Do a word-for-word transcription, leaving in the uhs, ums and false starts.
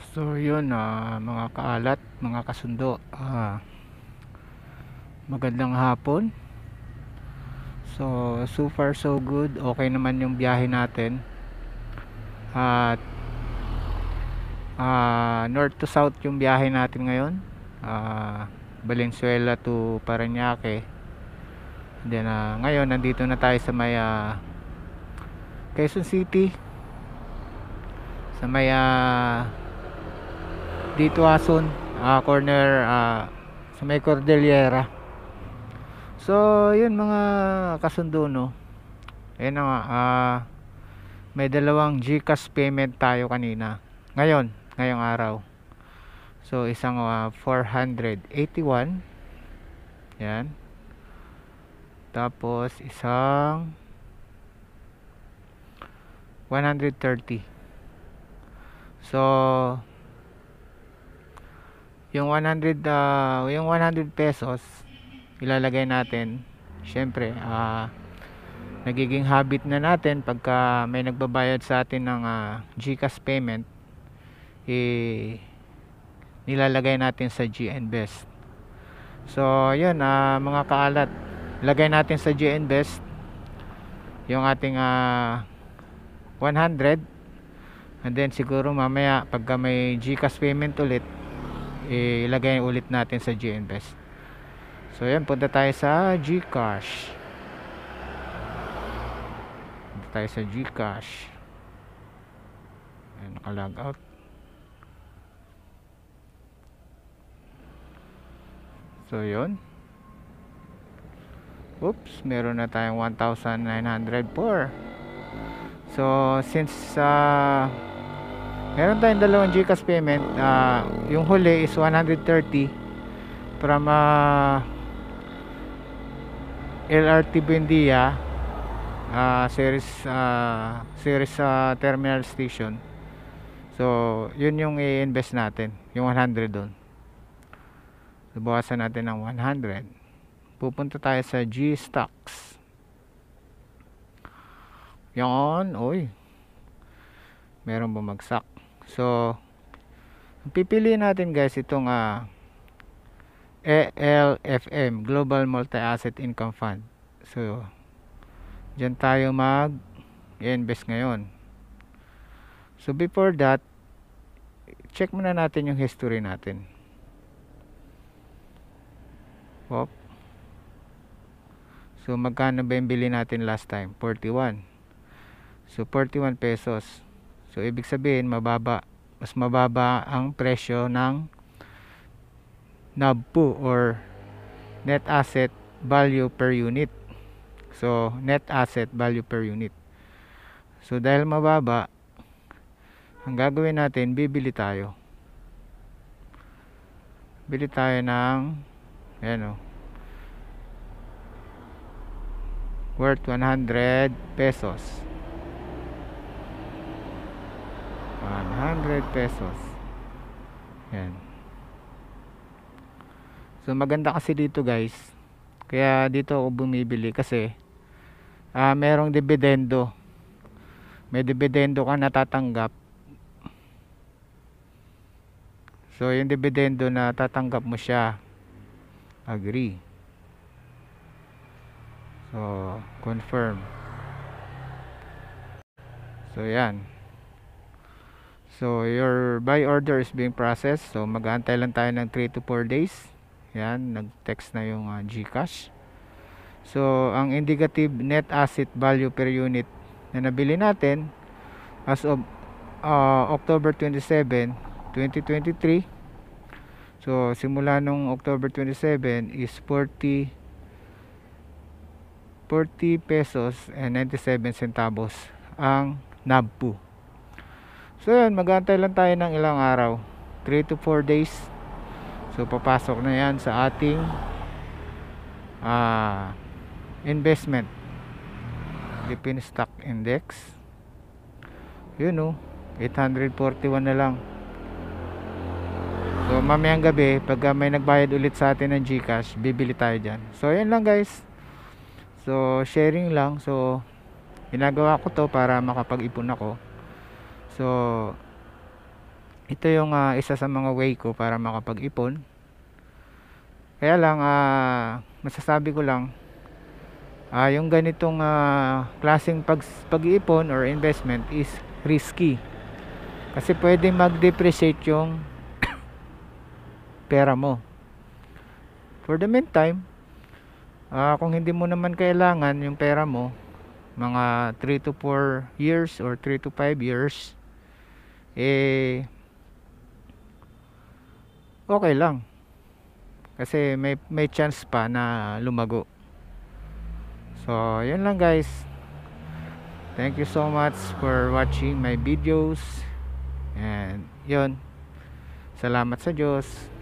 So yun, ah, mga kaalat, mga kasundo, ah, magandang hapon. So so far so good, okay naman yung biyahe natin. At ah, north to south yung biyahe natin ngayon. ah, Valenzuela to Parañaque. Then ah, ngayon nandito na tayo sa may ah, Quezon City, sa may ah, dito Ason, ah, corner, ah, sa may Cordillera. So yun mga kasundo, no, ayun na nga, ah, may dalawang GCash payment tayo kanina. Ngayon, ngayong araw. So isang uh, four hundred eighty-one. Yan. Tapos isang one hundred thirty. So yung one hundred uh, yung one hundred pesos ilalagay natin. Syempre, ah uh, nagiging habit na natin pagka may nagbabayad sa atin ng uh, GCash payment, eh nilalagay natin sa GInvest. So yun, uh, mga kaalat, lagay natin sa GInvest yung ating uh, one hundred, and then siguro mamaya pagka may GCash payment ulit, eh, ilagay ulit natin sa GInvest. So yan, punta tayo sa GCash. Punta tayo sa GCash. Ayan, naka-log out. So yun. Oops, meron na tayong one thousand nine hundred four. So since uh, meron tayong dalawang GCash payment, uh, yung huli is one hundred thirty from uh, L R T Buendia, uh, series uh, series uh, terminal station. So yun yung i-invest natin, yung one hundred doon. So bawasan natin ng one hundred. Pupunta tayo sa G-Stocks. Yan, oy, meron bumagsak. So pipiliin natin guys itong uh, A L F M, Global Multi-Asset Income Fund. So dyan tayo mag-invest ngayon. So before that, check muna natin yung history natin. Wop. So magkano ba yung bili natin last time? forty-one. So forty-one pesos. So ibig sabihin mababa, mas mababa ang presyo ng N A V P U or Net Asset Value per Unit. So Net Asset Value per Unit. So dahil mababa, ang gagawin natin, bibili tayo. Bili tayo ng ayan o, worth one hundred pesos. one hundred pesos. Yan. So maganda kasi dito guys, kaya dito ako bumibili kasi uh, merong dividendo. May dividendo ka natatanggap. So yung dividendo na tatanggap mo siya, agree. So confirm. So yan. So your buy order is being processed. So mag-aantay lang tayo ng three to four days. Yan, nag-text na yung uh, GCash. So ang indicative net asset value per unit na nabili natin as of uh, October twenty-seven, twenty twenty-three. So simula nung October twenty-seven is forty pesos and ninety-seven centavos ang N A V P U. So yun, mag-aantay lang tayo ng ilang araw, three to four days. So papasok na yan sa ating uh, investment, Philippine Stock Index. Yun o, eight hundred forty-one na lang. So mamayang gabi, pag may nagbayad ulit sa atin ng GCash, bibili tayo dyan. So yun lang guys. So sharing lang. So ginagawa ko to para makapag-ipon ako. So ito yung ah, isa sa mga way ko para makapag-ipon. Kaya lang ah, masasabi ko lang, ah, yung ganitong ah, klaseng pag, pag-iipon or investment is risky. Kasi pwede mag-depreciate yung pera mo. For the meantime, ah, kung hindi mo naman kailangan yung pera mo, mga three to four years or three to five years, eh, okay lang. Kasi may, may chance pa na lumago. So, yun lang guys. Thank you so much for watching my videos. And yun, salamat sa Diyos.